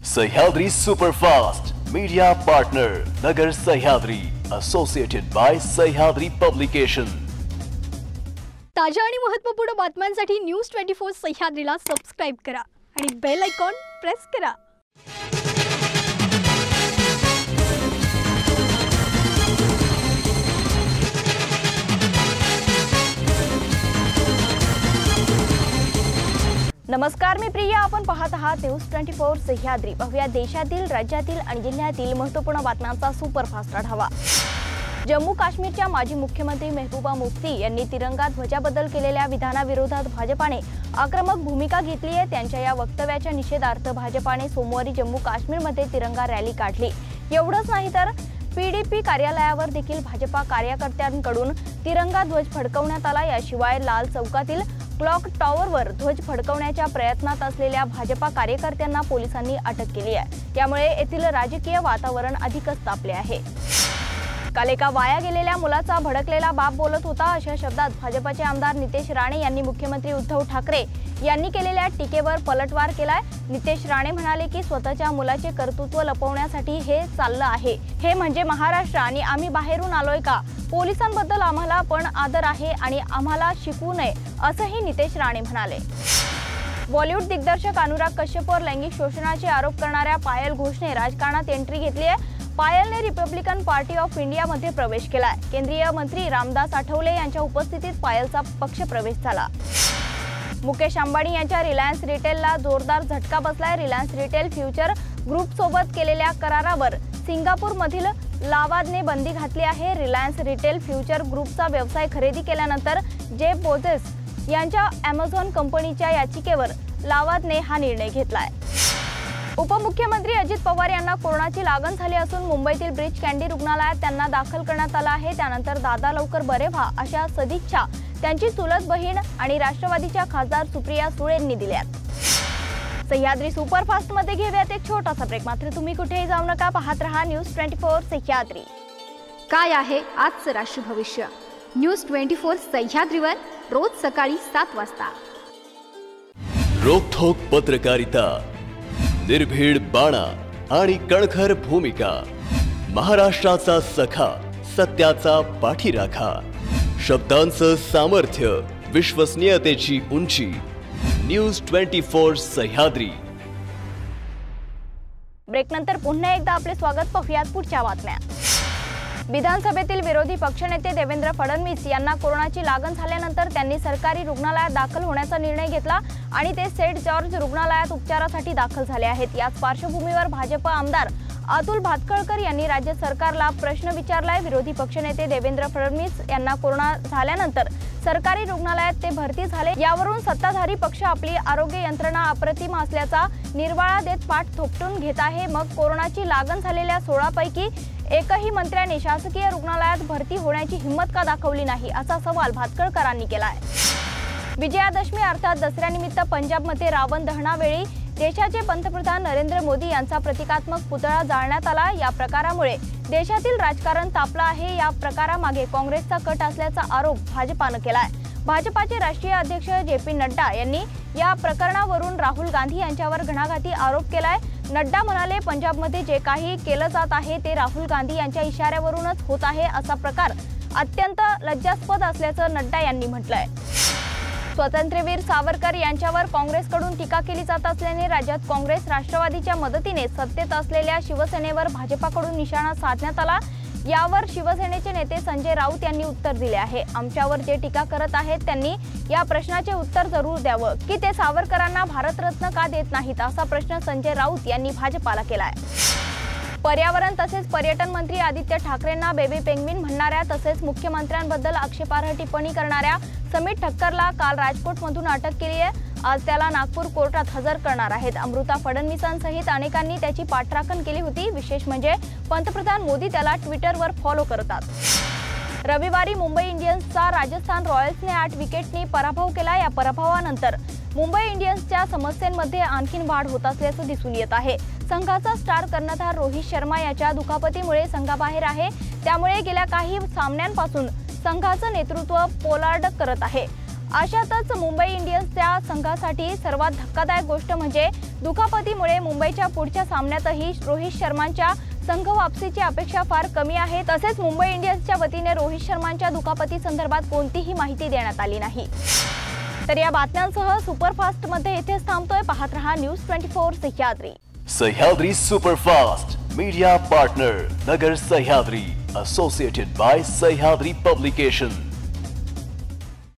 Sahyadri superfast media partner Nagar Sahyadri associated by Sahyadri publication. ताज्या आणि महत्त्वपूर्ण बातम्यांसाठी न्यूज 24 सह्याद्रीला सबस्क्राइब करा आणि बेल आयकॉन प्रेस करा। नमस्कार, मी प्रिया। आपण पाहत आहात न्यूज 24 सह्याद्री। पाहूया देशातील, राज्यातील आणि जिल्ह्यातील महत्त्वपूर्ण बातम्यांचा सुपरफास्ट आढावा। जम्मू काश्मीरच्या माजी मुख्यमंत्री मेहबूबा मुफ्ती यांनी तिरंगा ध्वजाबद्दल केलेल्या विधानाविरोधात भाजपाने आक्रमक भूमिका घेतली आहे। त्यांच्या या वक्तव्याच्या निषेधार्थ भाजपाने सोमवारी जम्मू काश्मीरमध्ये तिरंगा रॅली काढली। एवढंच नाही तर पीडीपी कार्यालयावर देखील भाजपा कार्यकर्त्यांकडून तिरंगा ध्वज फडकवण्यात आला। याशिवाय लाल चौकातील क्लॉक टॉवरवर ध्वज फडकवण्याच्या प्रयत्नात असलेल्या भाजपा कार्यकर्त्यांना पोलिसांनी अटक केली आहे। त्यामुळे येथील राजकीय वातावरण अधिकच तापले आहे। काल एका वाया गेलेल्या मुलाचा भडकलेला बाप बोलत होता, अशा शब्दात भाजपचे आमदार नितेश राणे यांनी मुख्यमंत्री उद्धव ठाकरे यांनी केलेल्या टीकेवर पलटवार केलाय। नितेश राणे म्हणाले की स्वतःच्या मुलाचे कर्तृत्व लपवण्यासाठी हे चाललं आहे। हे म्हणजे महाराष्ट्र आणि आम्ही बाहेरून आलोय का? पोलिसांबद्दल आम्हाला पण आदर आहे आणि आम्हाला शिकवू नये, असंही नितेश राणे म्हणाले। बॉलिवूड दिग्दर्शक अनुराग कश्यपवर लैंगिक शोषणाचे आरोप करणाऱ्या पायल घोषने राजकारणात एंट्री घेतली आहे। पायलने रिपब्लिकन पार्टी ऑफ इंडियामध्ये प्रवेश केलाय। केंद्रीय मंत्री रामदास आठवले यांच्या उपस्थितीत पायलचा पक्ष प्रवेश झाला। मुकेश अंबानी यांच्या रिलायन्स रिटेलला जोरदार झटका बसलाय। रिलायन्स रिटेल फ्युचर ग्रुप सोबत केलेल्या करारावर सिंगापूरमधील लावादने बंदी घातली आहे। रिलायन्स रिटेल फ्युचर ग्रुपचा व्यवसाय खरेदी केल्यानंतर जेफ बेझोस यांच्या अमेझॉन कंपनीच्या याचिकेवर लावादने हा निर्णय घेतलाय। उपमुख्यमंत्री अजित पवार यांना कोरोनाची लागण झाली असून मुंबईतील ब्रीच कँडी रुग्णालयात त्यांना दाखल करण्यात आलं आहे। त्यानंतर दादा लवकर बरे व्हा अशा सदिच्छा त्यांची चुलत बहीण आणि राष्ट्रवादीच्या खासदार सुप्रिया सुळेंनी दिल्यात। सह्याद्री सुपरफास्ट मध्ये घेऊयात एक छोटासा ब्रेक। मात्र तुम्ही कुठेही जाऊ नका, पाहत रहा न्यूज 24 सह्याद्री। काय आहे आजचं राष्ट्र भविष्य? न्यूज 24 सह्याद्रीवर रोज सकाळी 7 वाजता। रोखोक पत्रकारिता, निर्भीड बाणा आणि कणखर भूमिका, महाराष्ट्राचा सखा, सत्याचा पाठीराखा, शब्दांचं सामर्थ्य, विश्वसनीयतेची उंची। न्यूज 24 सह्याद्री। ब्रेक नंतर पुन्हा एकदा आपले स्वागत। पाहूयात पुढच्या बातम्या। विधानसभेतील विरोधी पक्षनेते देवेंद्र फडणवीस यांना कोरोनाची लागण झाल्यानंतर त्यांनी सरकारी रुग्णालयात दाखल होण्याचा निर्णय घेतला आणि ते सेंट जॉर्ज रुग्णालयात उपचारासाठी दाखल झाले आहेत। याच पार्श्वभूमीवर भाजप आमदार अतुल भातखळकर यांनी राज्य सरकारला प्रश्न विचारलाय। विरोधी पक्षनेते देवेंद्र फडणवीस यांना कोरोना झाल्यानंतर सरकारी रुग्णालयात ते भरती झाले, यावरून सत्ताधारी पक्ष आपली आरोग्य यंत्रणा अप्रतिम असल्याचा निर्वाळा देत पाठ थोपटून घेत आहे। मग कोरोनाची लागण झालेल्या 16 पैकी एकही मंत्र्याने शासकीय रुग्णालयात भरती होण्याची हिंमत का दाखवली नाही, असा सवाल भातखळकरांनी केलाय। विजयादशमी अर्थात दसऱ्यानिमित्त पंजाबमध्ये रावण दहनावेळी देशाचे पंतप्रधान नरेंद्र मोदी यांचा प्रतिकात्मक पुतळा जाळण्यात आला। या प्रकारामुळे देशातील राजकारण तापलं आहे। या प्रकारामागे काँग्रेसचा कट असल्याचा आरोप भाजपाने केलाय। भाजपाचे राष्ट्रीय अध्यक्ष जे.पी. नड्डा यांनी या प्रकरणावरून राहुल गांधी यांच्यावर घणाघाती आरोप केलाय। नड्डा म्हणाले, पंजाबमध्ये जे काही केलं जात आहे ते राहुल गांधी यांच्या इशाऱ्यावरूनच होत आहे। असा प्रकार अत्यंत लज्जास्पद असल्याचं नड्डा यांनी म्हटलंय। स्वातंत्र्यवीर सावरकर यांच्यावर काँग्रेसकडून टीका केली जात असल्याने राज्यात काँग्रेस राष्ट्रवादीच्या मदतीने सत्तेत असलेल्या शिवसेनेवर भाजपाकडून निशाणा साधण्यात आला। यावर शिवसेनेचे नेते संजय राऊत यांनी उत्तर दिले आहे। आमच्यावर जे टीका करत आहेत त्यांनी या प्रश्नाचे उत्तर जरूर द्यावं की ते सावरकरांना भारतरत्न का देत नाहीत, असा प्रश्न संजय राऊत यांनी भाजपाला केलाय। पर्यावरण तसेच पर्यटन मंत्री आदित्य ठाकरेंना बेबी पेंग्विन म्हणणाऱ्या तसेच मुख्यमंत्र्यांबद्दल आक्षेपार्ह टिप्पणी करणाऱ्या समीर ठक्करला काल राजकोटमधून अटक केली आहे। आज त्याला नागपूर कोर्टात हजर करणार आहेत। अमृता फडणवीसांसहित अनेकांनी त्याची पाठराखण केली होती। विशेष म्हणजे पंतप्रधान मोदी त्याला ट्विटरवर फॉलो करतात। रविवारी मुंबई इंडियन्सचा राजस्थान रॉयल्सने 8 विकेटनी पराभव केला। या पराभवानंतर मुंबई इंडियन्सच्या समस्यांमध्ये आणखीन वाढ होत असल्याचं दिसून येत आहे। संघाचा स्टार कर्णधार रोहित शर्मा याच्या दुखापतीमुळे संघाबाहेर आहे। त्यामुळे गेल्या काही सामन्यांपासून संघाचं नेतृत्व पोलार्ड करत आहे। अशातच मुंबई इंडियन्सच्या संघासाठी सर्वात धक्कादायक गोष्ट म्हणजे दुखापतीमुळे मुंबईच्या पुढच्या सामन्यातही रोहित शर्माच्या संघ वापसीची अपेक्षा फार कमी आहे। तसेच मुंबई इंडियन्सच्या वतीने रोहित शर्माच्या दुखापती संदर्भात कोणतीही माहिती देण्यात आली नाही। तर या बातम्यांसह सुपरफास्ट मध्ये इथेच थांबतोय। पाहत रहा news 24 Sahyadri. Sahyadri superfast media partner Nagar Sahyadri, associated by Sahyadri Publications.